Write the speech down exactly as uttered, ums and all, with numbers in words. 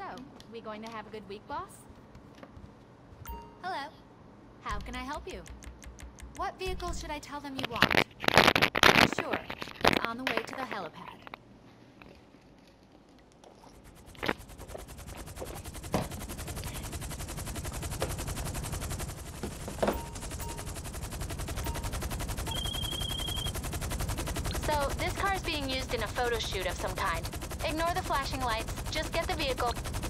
So, we going to have a good week, boss? Hello. How can I help you? What vehicle should I tell them you want? Sure. It's on the way to the helipad. So, this car is being used in a photo shoot of some kind. Ignore the flashing lights. Just get the vehicle.